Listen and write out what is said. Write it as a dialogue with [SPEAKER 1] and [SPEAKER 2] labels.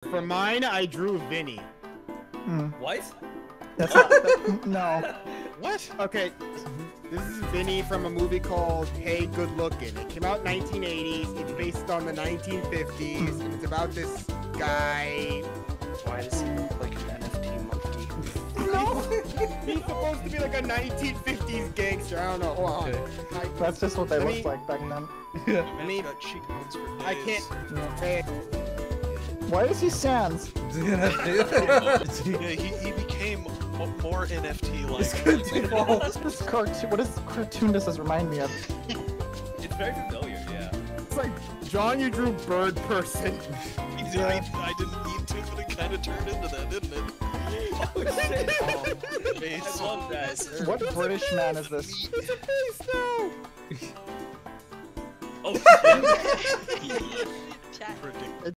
[SPEAKER 1] For mine, I drew Vinnie.
[SPEAKER 2] What?
[SPEAKER 3] That's not, no.
[SPEAKER 1] What? Okay, this is Vinnie from a movie called Hey Good Looking. It came out in 1980s. It's based on the 1950s, and it's about this guy.
[SPEAKER 4] Why does he look like an NFT monkey?
[SPEAKER 1] No, he's supposed to be like a 1950s gangster. I don't know. Hold on.
[SPEAKER 3] That's just what they
[SPEAKER 1] Let
[SPEAKER 3] looked
[SPEAKER 1] me-
[SPEAKER 3] like back then.
[SPEAKER 1] I mean,
[SPEAKER 4] got cheekbones for days.
[SPEAKER 1] I can't say it.
[SPEAKER 3] Why is he sans?
[SPEAKER 4] Yeah, he became more NFT-like.
[SPEAKER 3] This cartoon, what does cartoon does this remind me of?
[SPEAKER 2] It's very familiar, yeah.
[SPEAKER 1] It's like, John, you drew bird person.
[SPEAKER 4] I didn't mean to, but it kind of turned into that, didn't it?
[SPEAKER 2] Oh, shit.
[SPEAKER 4] Face.
[SPEAKER 2] I love that.
[SPEAKER 3] What British man is this?
[SPEAKER 1] It's a face now.
[SPEAKER 2] Oh, shit.
[SPEAKER 5] Chat.
[SPEAKER 4] Predict